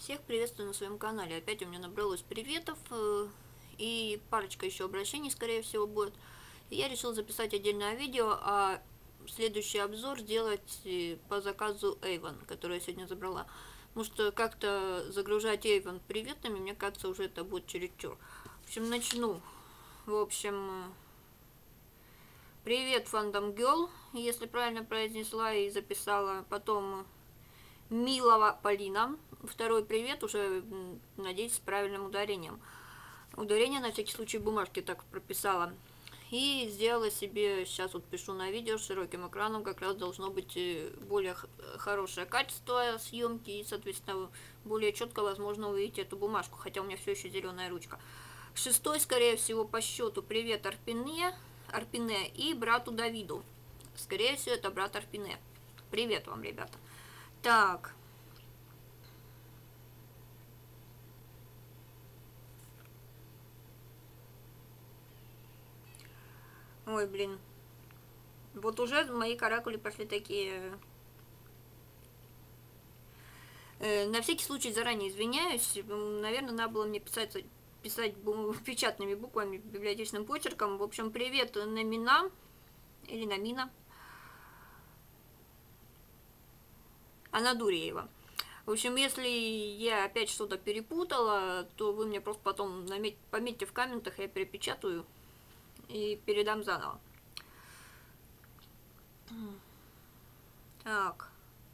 Всех приветствую на своем канале. Опять у меня набралось приветов и парочка еще обращений, скорее всего, будет. И я решил записать отдельное видео, а следующий обзор сделать по заказу Avon, который я сегодня забрала. Потому что как-то загружать Avon приветами, мне кажется, уже это будет чересчур. В общем, начну. В общем, привет, Fandom Girl, если правильно произнесла и записала. Потом Милова Полина. Второй привет, уже, надеюсь, с правильным ударением. Ударение на всякий случай бумажки так прописала. И сделала себе, сейчас вот пишу на видео с широким экраном, как раз должно быть более хорошее качество съемки и, соответственно, более четко возможно увидеть эту бумажку, хотя у меня все еще зеленая ручка. Шестой, скорее всего, по счету привет Арпине и брату Давиду. Скорее всего, это брат Арпине. Привет вам, ребята. Так. Ой, блин. Вот уже мои каракули пошли такие. На всякий случай заранее извиняюсь. Наверное, надо было мне писать печатными буквами, библиотечным почерком. В общем, привет Намина. Или Намина. Анадуреева. В общем, если я опять что-то перепутала, то вы мне просто потом пометьте в комментах, я перепечатаю и передам заново. Так.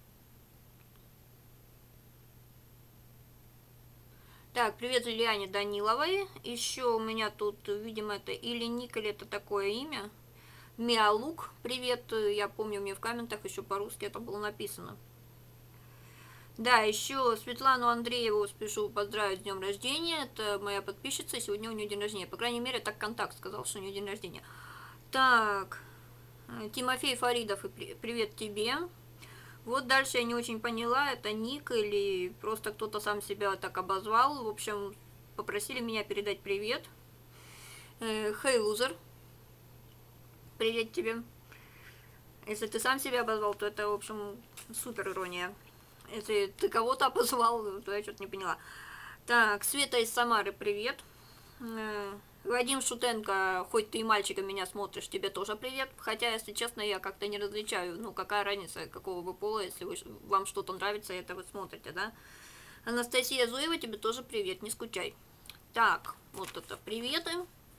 Так, привет Ильяне Даниловой. Еще у меня тут, видимо, это или ник, или это такое имя. Миалук, привет. Я помню, мне в комментах еще по-русски это было написано. Да, еще Светлану Андрееву спешу поздравить с днем рождения. Это моя подписчица, сегодня у нее день рождения. По крайней мере, так контакт сказал, что у нее день рождения. Так, Тимофей Фаридов, привет тебе. Вот дальше я не очень поняла, это ник или просто кто-то сам себя так обозвал. В общем, попросили меня передать привет. Хей, лузер. Привет тебе. Если ты сам себя обозвал, то это, в общем, супер ирония. Если ты кого-то обозвал, то я что-то не поняла. Так, Света из Самары, привет. Вадим Шутенко, хоть ты и мальчика меня смотришь, тебе тоже привет. Хотя, если честно, я как-то не различаю, ну, какая разница, какого вы пола, если вам что-то нравится, это вы смотрите, да. Анастасия Зуева, тебе тоже привет, не скучай. Так, вот это приветы.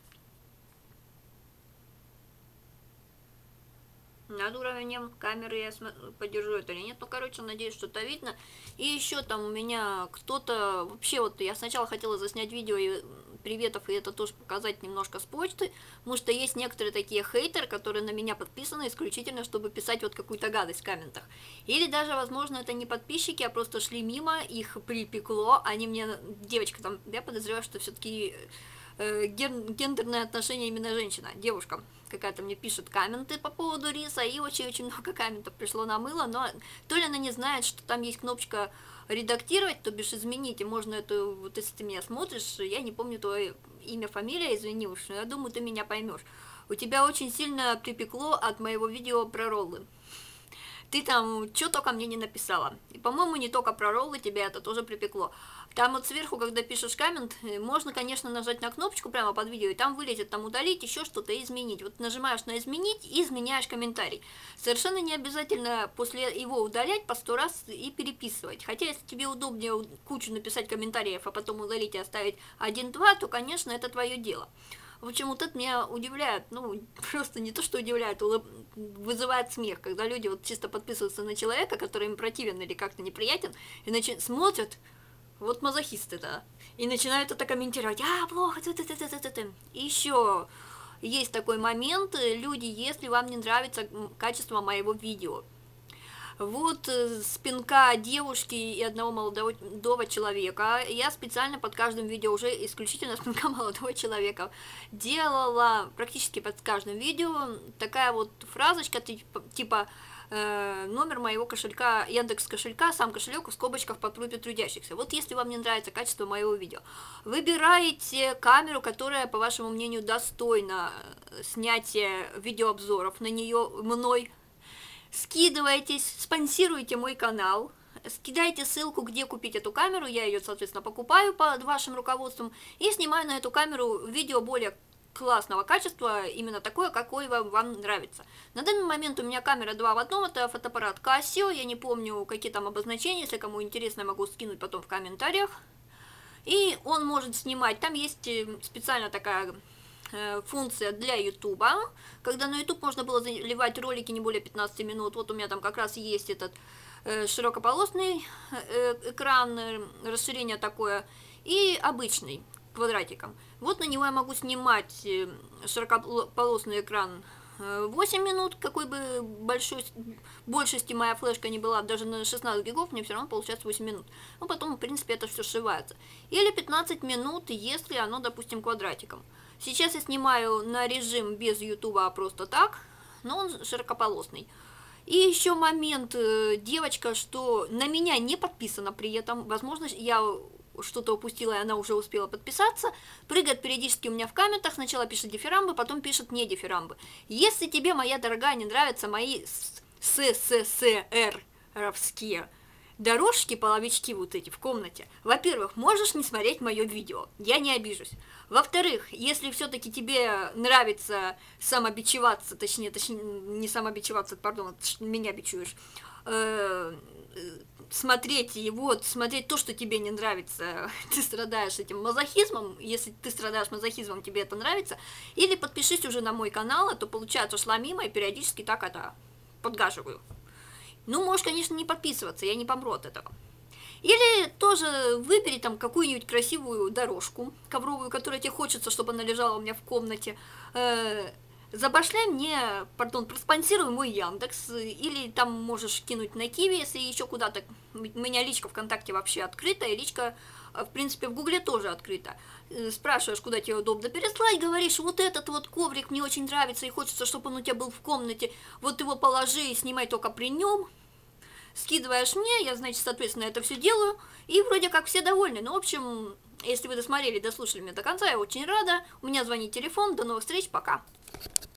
Над уровнем камеры я подержу это или нет. Ну, короче, надеюсь, что-то видно. И еще там у меня кто-то... Вообще, вот я сначала хотела заснять видео и приветов, и это тоже показать немножко с почты. Потому что есть некоторые такие хейтеры, которые на меня подписаны исключительно, чтобы писать вот какую-то гадость в комментах. Или даже, возможно, это не подписчики, а просто шли мимо, их припекло. Они мне... Девочка там... Я подозреваю, что все-таки... гендерные отношения именно женщина, девушка какая-то мне пишет комменты по поводу риса, и очень-очень много комментов пришло на мыло, но то ли она не знает, что там есть кнопочка редактировать, то бишь изменить, и можно это, вот если ты меня смотришь, я не помню твое имя, фамилия, извини уж, но я думаю, ты меня поймешь. У тебя очень сильно припекло от моего видео про роллы. Ты там что только мне не написала. И, по-моему, не только про роллы тебя это тоже припекло. Там вот сверху, когда пишешь коммент, можно, конечно, нажать на кнопочку прямо под видео, и там вылезет там удалить, еще что-то, изменить. Вот нажимаешь на изменить и изменяешь комментарий. Совершенно не обязательно после его удалять по 100 раз и переписывать. Хотя, если тебе удобнее кучу написать комментариев, а потом удалить и оставить 1-2, то, конечно, это твое дело. В общем, вот это меня удивляет, ну, просто не то, что удивляет, вызывает смех, когда люди вот чисто подписываются на человека, который им противен или как-то неприятен, и смотрят, вот мазохисты, да, и начинают это комментировать, плохо, и еще есть такой момент, люди, если вам не нравится качество моего видео, вот спинка девушки и одного молодого человека. Я специально под каждым видео, уже исключительно спинка молодого человека, делала практически под каждым видео такая вот фразочка, типа номер моего кошелька, Яндекс кошелька, сам кошелек в скобочках по просьбе трудящихся. Вот если вам не нравится качество моего видео, выбираете камеру, которая, по вашему мнению, достойна снятия видеообзоров на нее мной, скидывайтесь, спонсируйте мой канал, скидайте ссылку, где купить эту камеру, я ее, соответственно, покупаю под вашим руководством и снимаю на эту камеру видео более классного качества, именно такое, какое вам нравится. На данный момент у меня камера 2 в 1, это фотоаппарат Casio, я не помню, какие там обозначения, если кому интересно, я могу скинуть потом в комментариях. И он может снимать, там есть специально такая функция для YouTube, когда на YouTube можно было заливать ролики не более 15 минут, вот у меня там как раз есть этот широкополосный экран, расширение такое, и обычный, квадратиком. Вот на него я могу снимать широкополосный экран 8 минут, какой бы большости моя флешка не была, даже на 16 гигов, мне все равно получается 8 минут. Ну, потом, в принципе, это все сшивается. Или 15 минут, если оно, допустим, квадратиком. Сейчас я снимаю на режим без YouTube, а просто так, но он широкополосный. И еще момент, девочка, что на меня не подписана при этом, возможно, я что-то упустила, и она уже успела подписаться, прыгает периодически у меня в комментах, сначала пишет дифирамбы, потом пишет не дифирамбы. Если тебе, моя дорогая, не нравятся мои СССРовские дорожки, половички вот эти в комнате, во-первых, можешь не смотреть мое видео, я не обижусь. Во-вторых, если все-таки тебе нравится самобичеваться, точнее, не самобичеваться, пардон, меня бичуешь, смотреть то, что тебе не нравится, ты страдаешь этим мазохизмом, если ты страдаешь мазохизмом, тебе это нравится, или подпишись уже на мой канал, а то получается шла мимо и периодически так это подгаживаю. Ну, можешь, конечно, не подписываться, я не помру от этого. Или тоже выбери там какую-нибудь красивую дорожку ковровую, которая тебе хочется, чтобы она лежала у меня в комнате. Забашляй мне, пардон, проспонсируй мой Яндекс, или там можешь кинуть на Киви, если еще куда-то. У меня личка ВКонтакте вообще открыта, и личка, в принципе, в Гугле тоже открыта. Спрашиваешь, куда тебе удобно переслать, говоришь, вот этот вот коврик мне очень нравится, и хочется, чтобы он у тебя был в комнате, вот его положи и снимай только при нем. Скидываешь мне, я, значит, соответственно, это все делаю, и вроде как все довольны. Ну, в общем, если вы досмотрели, дослушали меня до конца, я очень рада. У меня звонит телефон, до новых встреч, пока.